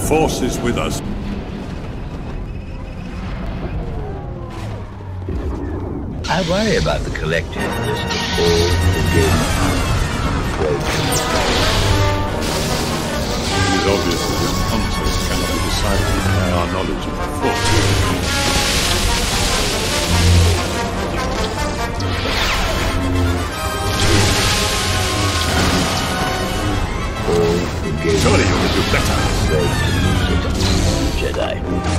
Force is with us. I worry about the collectiveness of all the game. It is obvious that this contest cannot be decided by our knowledge of the Force. Surely you will do better. Jedi.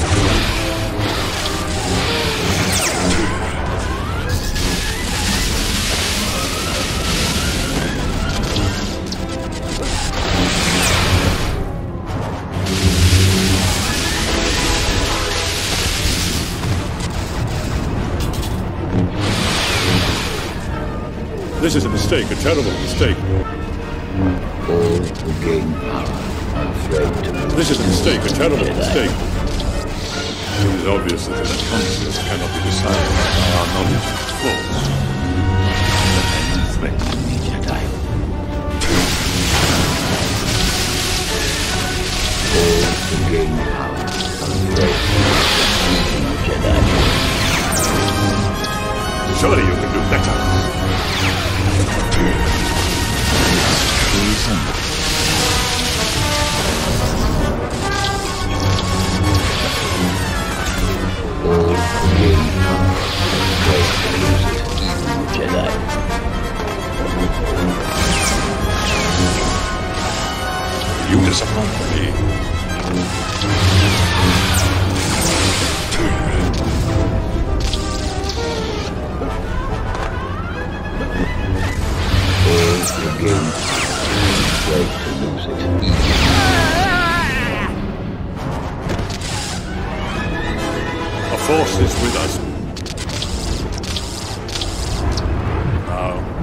This is a mistake, a terrible mistake. All who gain power are afraid to move. This is a mistake, a terrible mistake. It is obvious that this contest cannot be decided by our knowledge of the Force. The enemy threatens me, Jedi. All who gain power are afraid to move, Jedi. Surely you can do better. Treason. All who gain power are afraid to use it, Jedi. You disappoint me. All who gain power are afraid to lose it. The Force is with us. Now,